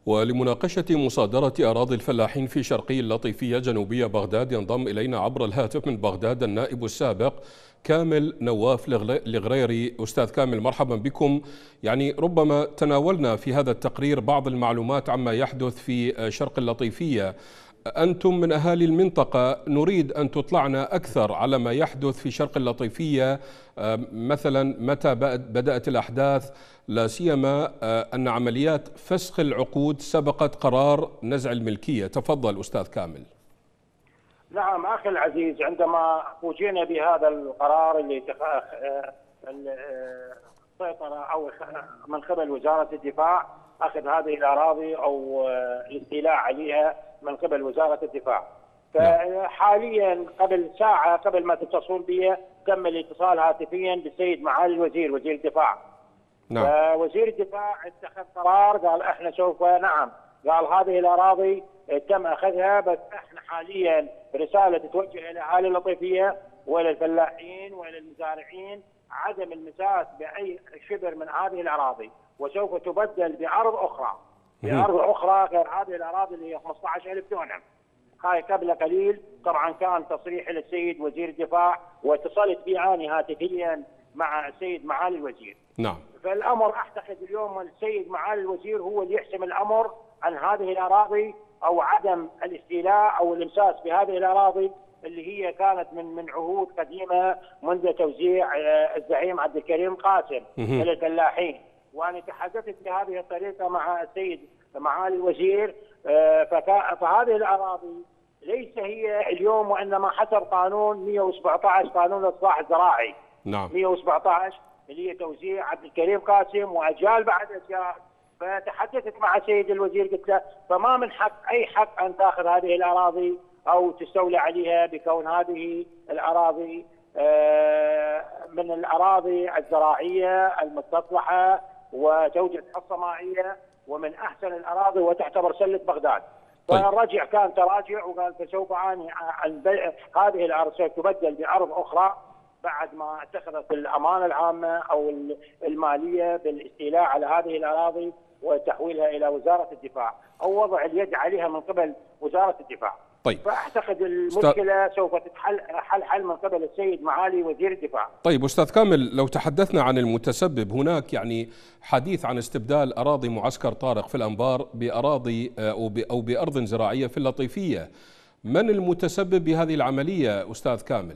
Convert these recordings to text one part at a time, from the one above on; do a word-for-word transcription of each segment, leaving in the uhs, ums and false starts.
ولمناقشة مصادرة أراضي الفلاحين في شرقي اللطيفية جنوبية بغداد ينضم إلينا عبر الهاتف من بغداد النائب السابق كامل نواف الغريري. أستاذ كامل، مرحبا بكم. يعني ربما تناولنا في هذا التقرير بعض المعلومات عما يحدث في شرق اللطيفية. أنتم من أهالي المنطقة، نريد أن تطلعنا أكثر على ما يحدث في شرق اللطيفية، مثلا متى بدأت الأحداث، لا سيما أن عمليات فسخ العقود سبقت قرار نزع الملكية. تفضل أستاذ كامل. نعم أخي العزيز، عندما فوجئنا بهذا القرار اللي السيطرة أو من قبل وزارة الدفاع أخذ هذه الأراضي أو الاستيلاء عليها من قبل وزارة الدفاع، فحاليا قبل ساعة قبل ما تتصل بي تم الاتصال هاتفيا بالسيد معالي الوزير وزير الدفاع. نعم. فوزير الدفاع اتخذ قرار، قال احنا سوف نعم قال هذه الأراضي تم أخذها، بس احنا حاليا رسالة تتوجه إلى أهالي اللطيفية وإلى الفلاحين وإلى المزارعين عدم المساس بأي شبر من هذه الأراضي، وسوف تبدل بأرض أخرى بأرض أخرى غير هذه الأراضي اللي هي خمسة عشر ألف دونم. هاي قبل قليل طبعا كان تصريح للسيد وزير الدفاع، واتصلت بي أنا هاتفيا مع السيد معالي الوزير. نعم. فالأمر أعتقد اليوم السيد معالي الوزير هو اللي يحسم الأمر عن هذه الأراضي أو عدم الاستيلاء أو الإمساس بهذه الأراضي اللي هي كانت من من عهود قديمة منذ توزيع الزعيم عبد الكريم قاسم إلى الفلاحين. وأنا تحدثت بهذه الطريقة مع السيد معالي الوزير، فهذه الأراضي ليس هي اليوم وإنما حسب قانون مئة وسبعة عشر قانون الإصلاح الزراعي. نعم. مئة وسبعة عشر اللي هي توزيع عبد الكريم قاسم وأجيال بعد أجيال. فتحدثت مع السيد الوزير قلت له فما من حق أي حق أن تأخذ هذه الأراضي أو تستولى عليها، بكون هذه الأراضي من الأراضي الزراعية المستصلحة وتوجد حصة مائية ومن أحسن الأراضي وتعتبر سلة بغداد. طيب. فالرجع كان تراجع وقال فسوف أني هذه الأرض ستبدل بأرض أخرى بعد ما اتخذت الأمانة العامة أو المالية بالاستيلاء على هذه الأراضي وتحويلها إلى وزارة الدفاع أو وضع اليد عليها من قبل وزارة الدفاع. طيب. فأعتقد المشكلة ست... سوف تتحل حل حل من قبل السيد معالي وزير الدفاع. طيب أستاذ كامل، لو تحدثنا عن المتسبب، هناك يعني حديث عن استبدال أراضي معسكر طارق في الأنبار بأراضي أو بأرض زراعية في اللطيفية. من المتسبب بهذه العملية أستاذ كامل؟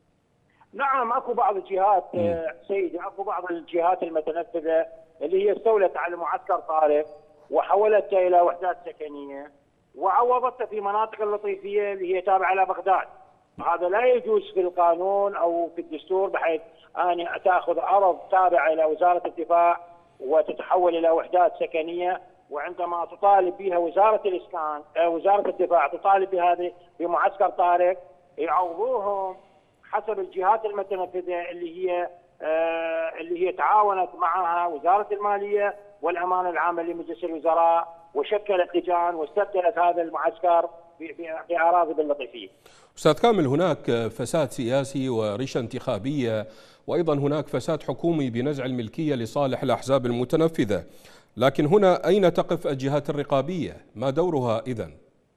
نعم اكو بعض الجهات سيدي، اكو بعض الجهات المتنفذه اللي هي استولت على معسكر طارق وحولتها الى وحدات سكنيه وعوضتها في مناطق اللطيفيه اللي هي تابعه لبغداد. هذا لا يجوز في القانون او في الدستور، بحيث ان تاخذ ارض تابعه الى وزاره الدفاع وتتحول الى وحدات سكنيه، وعندما تطالب بها وزاره الاسكان وزاره الدفاع تطالب بهذه بمعسكر طارق يعوضوهم حسب الجهات المتنفذه اللي هي آه اللي هي تعاونت معها وزاره الماليه والامانه العامه لمجلس الوزراء وشكلت لجان واستبدلت هذا المعسكر باراضي باللطيفيه. استاذ كامل، هناك فساد سياسي وريشه انتخابيه، وايضا هناك فساد حكومي بنزع الملكيه لصالح الاحزاب المتنفذه، لكن هنا اين تقف الجهات الرقابيه؟ ما دورها اذن؟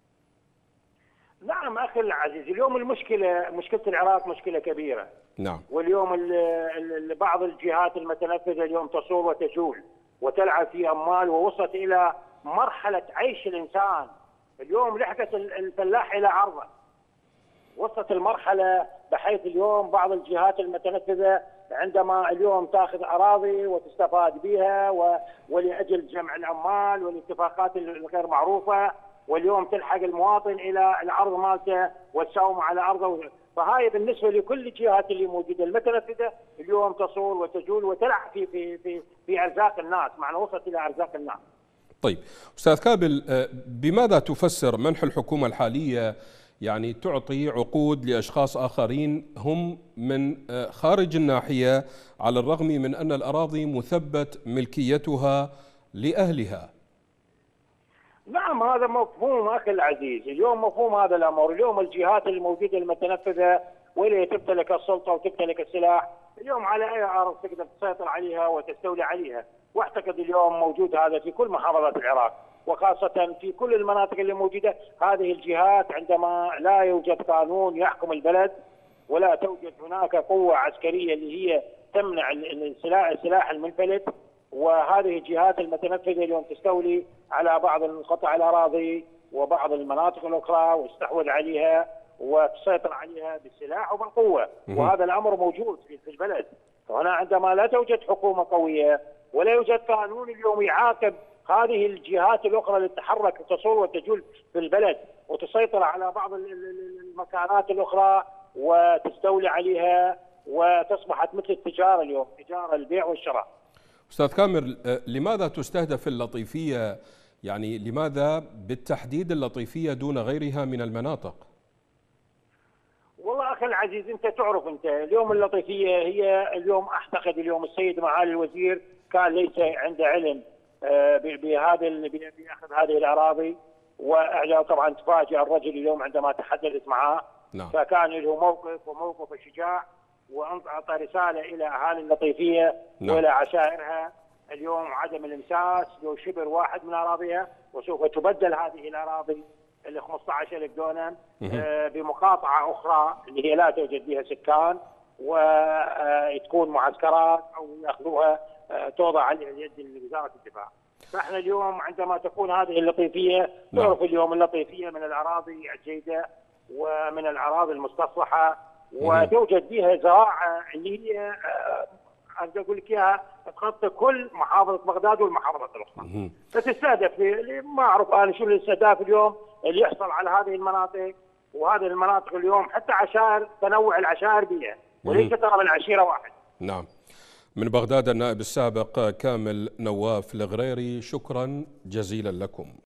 نعم اخي العزيز، اليوم المشكله مشكله العراق مشكله كبيره. نعم. واليوم ال ال بعض الجهات المتنفذه اليوم تصول وتجول وتلعب في اموال ووصلت الى مرحله عيش الانسان. اليوم لحقت الفلاح الى عرضه. وصلت المرحله بحيث اليوم بعض الجهات المتنفذه عندما اليوم تاخذ اراضي وتستفاد بها ولاجل جمع العمال والاتفاقات الغير معروفه، واليوم تلحق المواطن الى الارض مالته وتساوم على ارضه. فهاي بالنسبه لكل الجهات اللي موجوده المتنفذه اليوم تصول وتجول وتلعب في في في في ارزاق الناس، معنى وصلت الى ارزاق الناس. طيب استاذ كامل، بماذا تفسر منح الحكومه الحاليه يعني تعطي عقود لاشخاص اخرين هم من خارج الناحيه على الرغم من ان الاراضي مثبت ملكيتها لاهلها؟ نعم هذا مفهوم اخي العزيز، اليوم مفهوم هذا الامر. اليوم الجهات الموجوده المتنفذه واللي تمتلك السلطه وتمتلك السلاح اليوم على اي ارض تقدر تسيطر عليها وتستولي عليها، واعتقد اليوم موجود هذا في كل محافظات العراق. وخاصة في كل المناطق اللي موجودة. هذه الجهات عندما لا يوجد قانون يحكم البلد ولا توجد هناك قوة عسكرية اللي هي تمنع السلاح السلاح المنفلت، وهذه الجهات المتنفذة اليوم تستولي على بعض القطع الأراضي وبعض المناطق الأخرى وتستحوذ عليها وتسيطر عليها بالسلاح وبالقوة، وهذا الأمر موجود في البلد. فهنا عندما لا توجد حكومة قوية ولا يوجد قانون اليوم يعاقب هذه الجهات الأخرى اللي تتحرك وتصول وتجول في البلد وتسيطر على بعض المكانات الأخرى وتستولي عليها وتصبحت مثل التجارة اليوم، تجارة البيع والشراء. أستاذ كامل، لماذا تستهدف اللطيفية؟ يعني لماذا بالتحديد اللطيفية دون غيرها من المناطق؟ والله أخي العزيز، أنت تعرف أنت اليوم اللطيفية هي اليوم أعتقد اليوم السيد معالي الوزير كان ليس عنده علم بهذا بأخذ هذه الأراضي، وطبعا تفاجأ الرجل اليوم عندما تحدثت معه. نعم. فكان له موقف وموقف الشجاع وأعطى رسالة إلى أهالي اللطيفية نعم. وإلى عشائرها اليوم عدم الامساس لو شبر واحد من أراضيها، وسوف تبدل هذه الأراضي اللي خمسة عشر ألف دونم بمقاطعة أخرى اللي هي لا توجد بها سكان، وتكون معسكرات أو يأخذوها توضع عليها اليد لوزارة الدفاع. فاحنا اليوم عندما تكون هذه اللطيفية، تعرف اليوم اللطيفية من الأراضي الجيدة ومن الأراضي المستصلحة، وتوجد بها زراعة اللي هي أقدر أقول لك إياها تغطي كل محافظة بغداد والمحافظات الأخرى. فتستهدف ما أعرف أنا شو الاستهداف اليوم اللي يحصل على هذه المناطق، وهذه المناطق اليوم حتى عشائر تنوع العشائر بها وليس ترى من عشيرة واحد. نعم. من بغداد النائب السابق كامل نواف الغريري، شكرا جزيلا لكم.